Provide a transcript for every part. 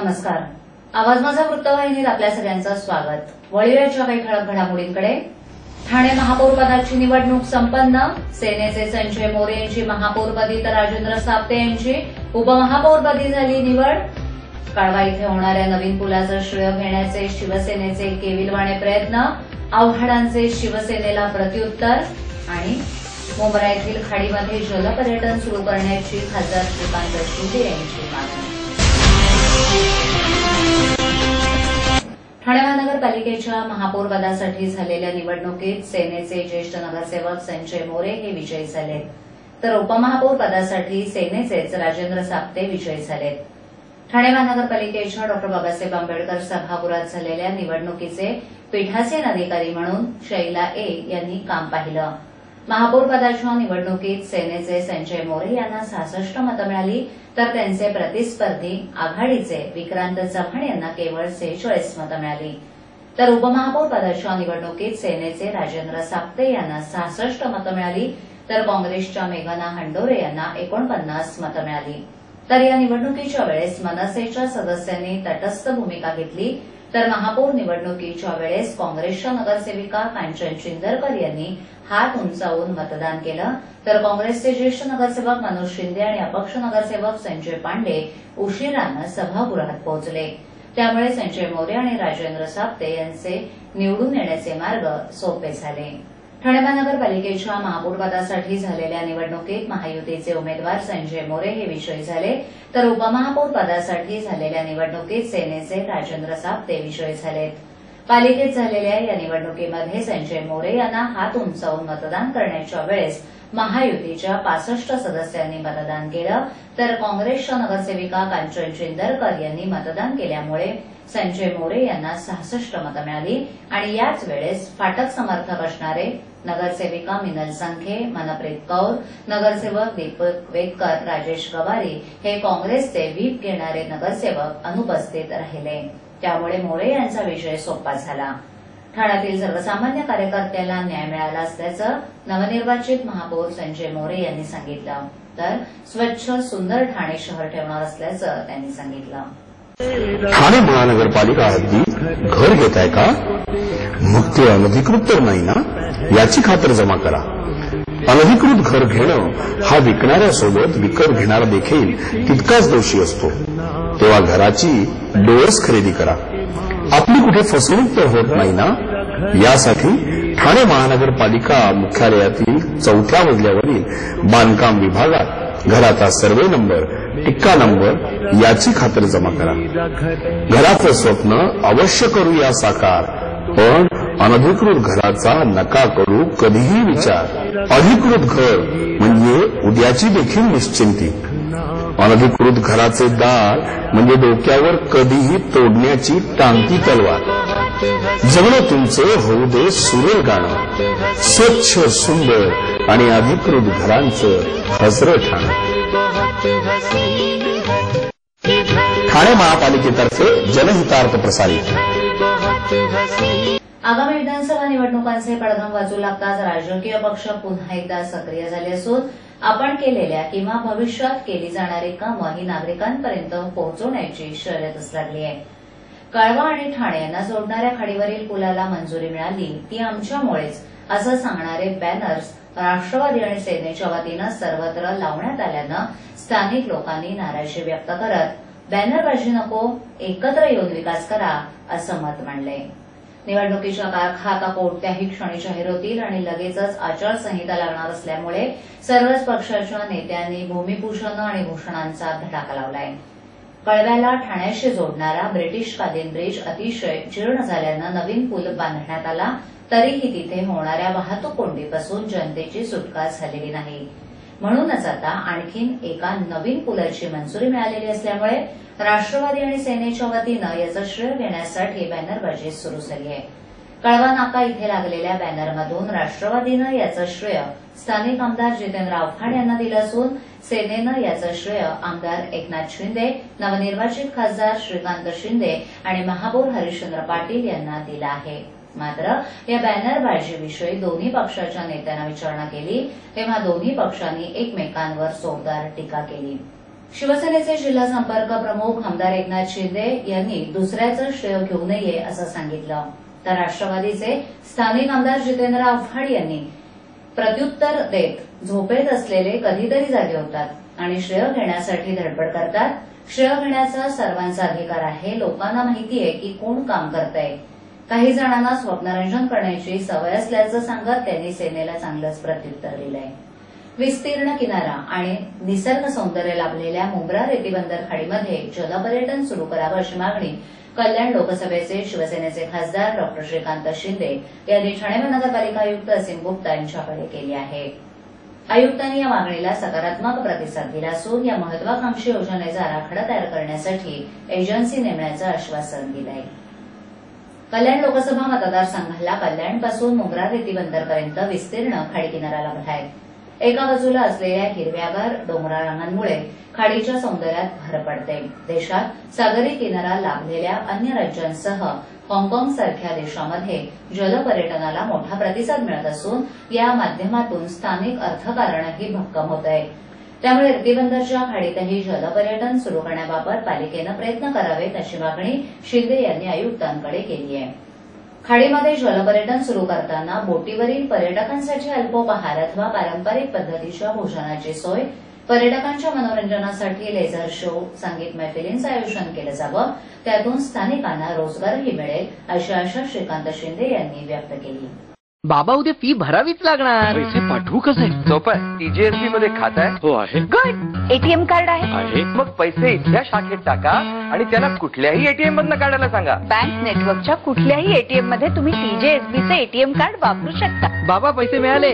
नमस्कार. आवाज माझा वृत्तवाहिनीत आपल्या सगळ्यांचं स्वागत. वळूयाच्या काही ठळक घडामोडींकडे. ठाणे महापौरपदाची निवडणूक संपन्न. सेनेचे संजय मोरे यांची महापौरपदी तर राजेंद्र साप्ते यांची उपमहापौरपदी झाली निवड. कळवा इथे होणाऱ्या नवीन पुलाचं श्रेय घेण्याचे शिवसेनेचे केविलवाणे प्रयत्न. आव्हाडांचे शिवसेनेला प्रत्युत्तर. आणि मुंब्रा येथील खाडीमध्ये जलपर्यटन सुरू करण्याची खासदार श्रीकांत शिंदे यांची मागणी. ठाणे महानगरपालिकेच्या महापौरपदासाठी झालेल्या निवडणुकीत सेनेचे ज्येष्ठ नगरसेवक संजय मोरे हे विजयी झालेत, तर उपमहापौरपदासाठी सेनेचेच राजेंद्र साप्ते विजयी झालेत. ठाणे महानगरपालिकेच्या डॉ बाबासाहेब आंबेडकर सभागृहात झालेल्या निवडणुकीचे पीठासीन अधिकारी म्हणून शैला ए यांनी काम पाहिलं. महापौरपदाच्या निवडणुकीत सेनेचे संजय मोरे यांना 66 मतं मिळाली, तर त्यांचे प्रतिस्पर्धी आघाडीचे विक्रांत चव्हाण यांना केवळ 46 मतं मिळाली. तर उपमहापौरपदाच्या निवडणुकीत सेनेचे राजेंद्र साप्ते यांना 66 मतं मिळाली, तर काँग्रेसच्या मेघना हंडोरे यांना 49 मतं मिळाली. तर या निवडणुकीच्या वेळेस मनसेच्या सदस्यांनी तटस्थ भूमिका घेतली, तर महापौर निवडणुकीच्या वेळेस काँग्रेसच्या नगरसेविका कांचन चिंदरकर यांनी हात उंचावून मतदान केलं, तर काँग्रेसचे ज्येष्ठ नगरसेवक मनोज शिंदे आणि अपक्ष नगरसेवक संजय पांडे उशिरानं सभागृहात पोहोचले. त्यामुळे संजय मोरे आणि राजेंद्र साप्ते यांचे निवडून येण्याचे मार्ग सोपे झाले. ठाणे महानगरपालिकेच्या महापौरपदासाठी झालेल्या निवडणुकीत महायुतीचे उमेदवार संजय मोरे हे विजयी झाले, तर उपमहापौरपदासाठी झालेल्या निवडणुकीत सेनेचे राजेंद्र साप्ते विजयी झालेत. पालिकेत झालेल्या या निवडणुकीमध्ये संजय मोरे यांना हात उंचावून मतदान करण्याच्या वेळेस महायुतीच्या 65 सदस्यांनी मतदान केलं, तर काँग्रेसच्या नगरसेविका कांचन चिंदरकर यांनी मतदान केल्यामुळे संजय मोरे यांना 66 मतं मिळाली. आणि याच वेळेस फाटक समर्थक असणारे नगरसेविका मिनल संखे, मनप्रीत कौर, नगरसेवक दीपक वेदकर, राजेश गवारी हे काँग्रेसचे व्हीप घेणारे नगरसेवक अनुपस्थित राहिले. त्यामुळे मोरे यांचा विजय सोपा झाला. ठाण्यातील सर्वसामान्य कार्यकर्त्याला न्याय मिळाला असल्याचं नवनिर्वाचित महापौर संजय मोरे यांनी सांगितलं, तर स्वच्छ सुंदर ठाणे शहर ठेवणार असल्याचं त्यांनी सांगितलं. ठाणे महानगरपालिका हद्दीत घर घेत आहे का? मग ते अनधिकृत तर नाही ना, याची खातर जमा करा. अनधिकृत घर घेणं हा विकणाऱ्यासोबत विकत घेणारा देखील तितकाच दोषी असतो. तेव्हा घराची डोळस खरेदी करा. आपली कुठे फसवणूक तर होत नाही ना, यासाठी ठाणे महानगरपालिका मुख्यालयातील 4थ्या मजल्यावरील बांधकाम विभागात घराचा सर्वे नंबर, टिक्का नंबर याची खातर जमा करा. घराचं स्वप्न अवश्य करूया साकार, पण अनधिकृत घराचा नका करू कधीही विचार. अधिकृत घर म्हणजे उद्याची देखील निश्चिंती. अनधिकृत घराचे दार म्हणजे डोक्यावर कधीही तोडण्याची टांगती तलवार. जगणं तुमचं होऊ दे सुरेल गाणं, स्वच्छ सुंदर आणि अधिकृत घरांचं हजरं ठाणं. ठाणे महापालिकेतर्फे जनहितार्थ प्रसारित. आगामी विधानसभा निवडणुकांचे पडघम वाजू लागताच राजकीय पक्ष पुन्हा एकदा सक्रिय झाले असून आपण केलेल्या किंवा भविष्यात केली जाणारी कामं ही नागरिकांपर्यंत पोहोचवण्याची शर्यतच लागली आहे. कळवा आणि ठाणे यांना जोडणाऱ्या खाडीवरील पुलाला मंजुरी मिळाली ती आमच्यामुळेच असं सांगणारे बॅनर्स राष्ट्रवादी आणि सेनेच्या वतीनं सर्वत्र लावण्यात आल्यानं स्थानिक लोकांनी नाराजी व्यक्त करत बॅनरबाजी नको, एकत्र येऊन विकास करा असं मत मांडलंय. निवडणुकीच्या तारखा आता कोणत्याही क्षणी जाहीर होतील आणि लगेचच आचारसंहिता लागणार असल्यामुळे सर्वच पक्षाच्या नेत्यांनी भूमिपूजन आणि घोषणांचा धडाका लावलाय. कळव्याला ठाण्याशी जोडणारा ब्रिटिशकालीन ब्रिज अतिशय जीर्ण झाल्यानं नवीन पूल बांधण्यात आला, तरीही तिथे होणाऱ्या वाहतूक कोंडीपासून जनतेची सुटका झालेली नाही. म्हणूनच आता आणखीन एका नवीन पुलाची मंजुरी मिळालेली असल्यामुळे राष्ट्रवादी आणि सेनेच्या वतीनं याचं श्रेय घेण्यासाठी बॅनरबाजी सुरू झाली आहे. कळवा नाका इथे लागलेल्या बॅनरमधून राष्ट्रवादीनं याचं श्रेय स्थानिक आमदार जितेंद्र आव्हाड यांना दिलं असून सेनेनं याचं श्रेय आमदार एकनाथ शिंदे, नवनिर्वाचित खासदार श्रीकांत शिंदे आणि महापौर हरिश्चंद्र पाटील यांना दिलं आहे. मात्र या बॅनरबाजीविषयी दोन्ही पक्षाच्या नेत्यांना विचारणा केली तेव्हा दोन्ही पक्षांनी एकमेकांवर जोरदार टीका केली. शिवसेनेचे जिल्हा संपर्क प्रमुख आमदार एकनाथ शिंदे यांनी दुसऱ्याचं श्रेय घेऊ नये असं सांगितलं. तर राष्ट्रवादीचे स्थानिक आमदार जितेंद्र आव्हाड यांनी प्रत्युत्तर देत झोपेत असलेले कधीतरी जागे होतात आणि श्रेय घेण्यासाठी धडपड करतात. श्रेय घेण्याचा सर्वांचा अधिकार आहे. लोकांना माहितीये की कोण काम करतंय. काही जणांना स्वप्नरंजन करण्याची सवय असल्याचं सांगत त्यांनी सेनेला चांगलंच प्रत्युत्तर दिलंय. विस्तीर्ण किनारा आणि निसर्ग सौंदर्य लाभलेल्या मुंब्रा रेतीबंदर खाडीमध्ये जलपर्यटन सुरू करावं अशी मागणी कल्याण लोकसभेचे शिवसेनेचे खासदार डॉ. श्रीकांत शिंदे यांनी ठाणे महानगरपालिका आयुक्त असीम गुप्ता यांच्याकडे केली आहे. आयुक्तांनी या मागणीला सकारात्मक प्रतिसाद दिला असून या महत्वाकांक्षी योजनेचा आराखडा तयार करण्यासाठी एजन्सी नेमण्याचं आश्वासन दिलंय. कल्याण लोकसभा मतदारसंघाला कल्याणपासून मुंब्रा रेतीबंदरपर्यंत विस्तीर्ण खाडी किनारा लाभलाय. एका बाजूला असलेल्या हिरव्यागार डोंगराळ रांगांमुळे खाडीच्या सौंदर्यात भर पडते. देशात सागरी किनारा लाभलेल्या अन्य राज्यांसह हाँगकाँग सारख्या देशांमध्ये जलपर्यटनाला मोठा प्रतिसाद मिळत असून या माध्यमातून स्थानिक अर्थकारणही भक्कम होत आहे. त्यामुळे रेतीबंदरच्या खाडीतही जलपर्यटन सुरू करण्याबाबत पालिकेनं प्रयत्न करावेत अशी मागणी शिंदे यांनी आयुक्तांकडे केली आहे. खाडीमध्ये जलपर्यटन सुरू करताना बोटीवरील पर्यटकांसाठी अल्पोपहार अथवा पारंपरिक पद्धतीच्या भोजनाची सोय, पर्यटकांच्या मनोरंजनासाठी लेझर शो, संगीत मैफिलींचं आयोजन केलं जावं. त्यातून स्थानिकांना रोजगारही मिळेल अशी आशा श्रीकांत शिंदे यांनी व्यक्त केली. बाबा उद्या फी भरावीच लागणार. पैसे पाठवू कसे? सोपं. टीजीएसबी मध्ये खातं आहे? हो आहे. गुड. एटीएम कार्ड आहे? मग पैसे इथल्या शाखेत टाका आणि त्याला कुठल्याही एटीएम मधनं काढायला सांगा. बँक नेटवर्कच्या कुठल्याही एटीएम मध्ये तुम्ही टीजेएसबीचं एटीएम कार्ड वापरू शकता. बाबा पैसे मिळाले.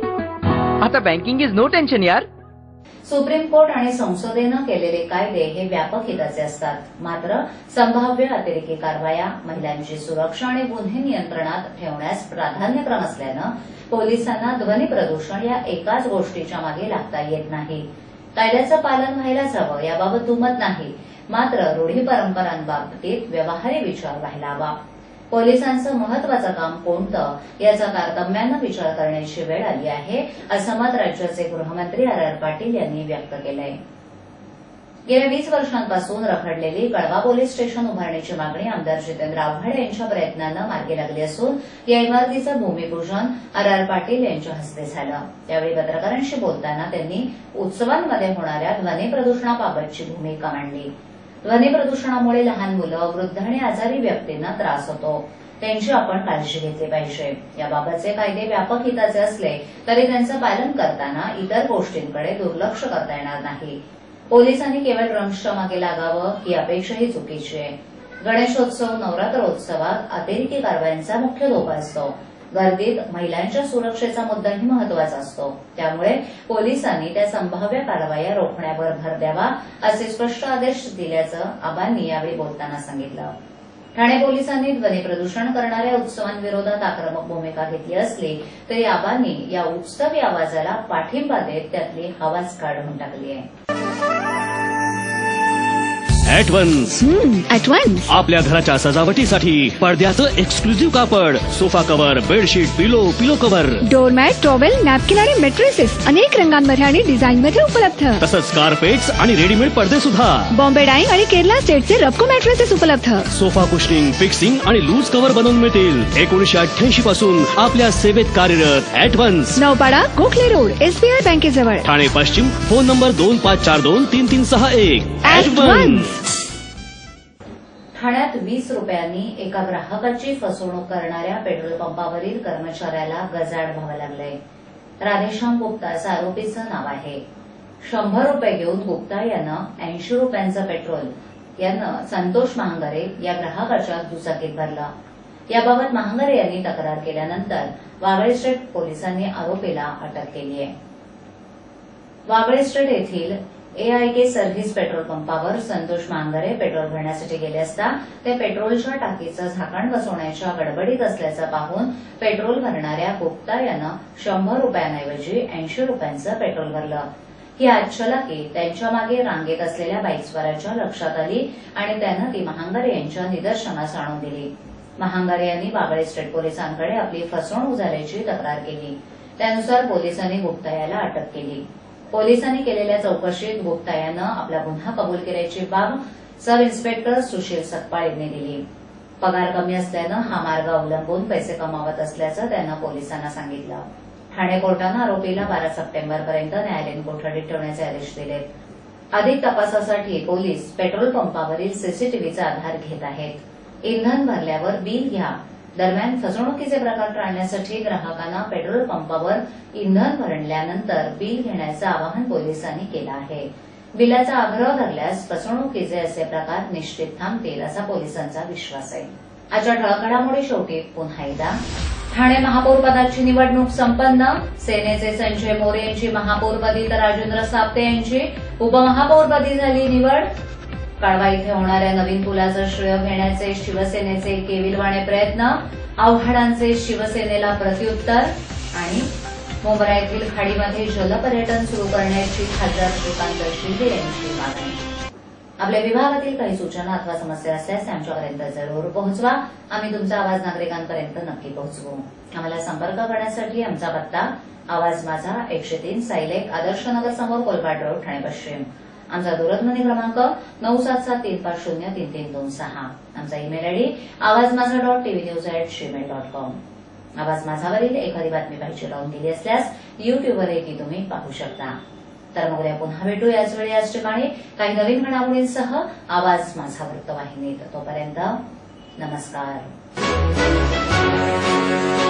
आता बँकिंग इज नो टेन्शन यार. सुप्रीम कोर्ट आणि संसदेनं केलेले कायदे हे व्यापक हिताचे असतात. मात्र संभाव्य अतिरेकी कारवाया, महिलांची सुरक्षा आणि गुन्हे नियंत्रणात ठेवण्यास प्राधान्यक्रम असल्यानं पोलिसांना ध्वनी प्रदूषण या एकाच गोष्टीच्या मागे लागता येत नाही. कायद्याचं पालन व्हायलाच हवं याबाबत दुमत नाही. मात्र रूढी परंपरांबाबतीत व्यवहारी विचार व्हायला हवा. पोलिसांचं महत्वाचं काम कोणतं याचा तारतम्यानं विचार करण्याची वेळ आली आहे असं मत राज्याचे गृहमंत्री आर पाटील यांनी व्यक्त केलंय. गेल्या 20 वर्षांपासून रखडलेली कळवा पोलीस स्टेशन उभारण्याची मागणी आमदार जितेंद्र आव्हाड यांच्या प्रयत्नानं मार्गी लागली असून या इमारतीचं भूमिपूजन आर पाटील यांच्या हस्ते झालं. त्यावेळी पत्रकारांशी बोलताना त्यांनी उत्सवांमध्ये होणाऱ्या ध्वनी प्रदूषणाबाबतची भूमिका मांडली. ध्वनी प्रदूषणामुळे लहान मुलं, वृद्ध आणि आजारी व्यक्तींना त्रास होतो. त्यांची आपण काळजी घेतली पाहिजे. याबाबतचे कायदे व्यापक हिताचे असले तरी त्यांचं पालन करताना इतर गोष्टींकडे दुर्लक्ष करता येणार नाही. पोलिसांनी केवळ ड्रम्सच्या मागे लागावं ही अपेक्षाही चुकीची आहे. गणेशोत्सव, नवरात्रोत्सवात अतिरेकी कारवायांचा मुख्य धोका असतो. गर्दीत महिलांच्या सुरक्षेचा मुद्दाही महत्वाचा असतो. त्यामुळे पोलिसांनी त्या संभाव्य कारवाया रोखण्यावर भर द्यावा असे स्पष्ट आदेश दिल्याचं आबांनी यावेळी बोलताना सांगितलं. ठाणे पोलिसांनी ध्वनी प्रदूषण करणाऱ्या उत्सवांविरोधात आक्रमक भूमिका घेतली असली तरी आबांनी या उत्सवी आवाजाला पाठिंबा देत त्यातली हवाच काढून टाकली आहे. ॲडव्हान्स आपल्या घराच्या सजावटीसाठी पडद्याचं एक्सक्लुझिव्ह कापड, sofa cover, bedsheet, pillow cover, doormat, towel, napkin आणि मॅट्रेसेस अनेक रंगांमध्ये आणि डिझाईनमध्ये उपलब्ध. तसंच कार्पेट्स आणि रेडीमेड पडदे सुद्धा. बॉम्बे डाईंग आणि केरला स्टेटचे रफको मॅट्रेसेस उपलब्ध. सोफा कुशनिंग, फिक्सिंग आणि लूज कव्हर बनवून मिळतील. 1988 पासून आपल्या सेवेत कार्यरत Advance, Naupada, Gokhale road, SBI बँकेजवळ, ठाणे पश्चिम. Phone number 25423361. ॲडव्हान्स. ठाण्यात 20 रुपयांनी एका ग्राहकाची फसवणूक करणाऱ्या पेट्रोल पंपावरील कर्मचाऱ्याला गजाआड व्हावं लागलंय. राधेश्याम गुप्ता असं आरोपीचं नाव आहे. 100 रुपये घेऊन गुप्ता यानं 80 रुपयांचं पेट्रोल यानं संतोष महांगरे या ग्राहकाच्या दुचाकीत भरलं. याबाबत महांगरे यांनी तक्रार केल्यानंतर वागळे स्टेट पोलिसांनी आरोपीला अटक केली आहे. वागळे स्टेट येथील AIK सर्व्हिस पेट्रोल पंपावर संतोष महांगरे पेट्रोल भरण्यासाठी गेले असता ते पेट्रोलच्या टाकीचं झाकण बसवण्याच्या गडबडीत असल्याचं पाहून पेट्रोल भरणाऱ्या गुप्ता यानं 100 रुपयांऐवजी 80 रुपयांचं पेट्रोल भरलं. ही आजचलाकी त्यांच्या मागे रांगेत असलेल्या बाईकस्वाराच्या लक्षात आली आणि त्यानं ती महांगरे यांच्या निदर्शनास आणून दिली. महांगरे यांनी वागळे स्टेट पोलिसांकडे आपली फसवणूक झाल्याची तक्रार केली. त्यानुसार पोलिसांनी गुप्ता याला अटक केली. पोलिसांनी केलेल्या चौकशीत गुप्ता यानं आपला गुन्हा कबूल केल्याची बाब सब इन्स्पेक्टर सुशील सकपाळ यांनी दिली. पगार कमी असल्यानं हा मार्ग अवलंबून पैसे कमावत असल्याचं त्यानं पोलिसांना सांगितलं. ठाणे कोर्टानं आरोपीला 12 सप्टेंबरपर्यंत न्यायालयीन कोठडीत ठेवण्याचे आदेश दिले. अधिक तपासासाठी पोलीस पेट्रोल पंपावरील सीसीटीव्हीचा आधार घेत आहेत. इंधन भरल्यावर बिल घ्या दरम्यान फसवणुकीचे प्रकार टाळण्यासाठी ग्राहकांना पेट्रोल पंपावर इंधन भरल्यानंतर बिल घेण्याचं आवाहन पोलिसांनी केलं आहे. बिलाचा आग्रह धरल्यास फसवणुकीचे असे प्रकार निश्चित थांबतील असा पोलिसांचा विश्वास आहे. आजच्या ठळक घडामोडी शेवटी पुन्हा एकदा. ठाणे महापौर पदाची निवडणूक संपन्न. सेनेचे संजय मोरे यांची महापौरपदी तर राजेंद्र साप्ते यांची उपमहापौरपदी झाली निवड. कळवा इथे होणाऱ्या नवीन पुलाचं श्रेय घेण्याचे शिवसेनेचे केविलवाणे प्रयत्न. आव्हाडांचे शिवसेनेला प्रत्युत्तर. आणि मुंब्रा येथील खाडीमध्ये जलपर्यटन सुरू करण्याची खासदार श्रीकांत शिंदे यांची मागणी. आपल्या विभागातील काही सूचना अथवा समस्या असल्यास आमच्यापर्यंत जरूर पोहोचवा. आम्ही तुमचा आवाज नागरिकांपर्यंत नक्की पोहोचवू. आम्हाला संपर्क करण्यासाठी आमचा पत्ता आवाज माझा 103 सायलेक आदर्श नगर समोर कोलपाट रोड ठाणे पश्चिम. आमचा दूरध्वनी क्रमांक 9775033326. आमचा ईमेल आयडी awazmaza.tvnews@gmail.com. आवाज माझावरील एखादी बातमी पाहिजे लावून दिली असल्यास युट्यूबवरही ती तुम्ही पाहू शकता. तर मग उद्या पुन्हा भेटू याच वेळी याच ठिकाणी काही नवीन घडामोडींसह आवाज माझा वृत्तवाहिनीत. तोपर्यंत नमस्कार.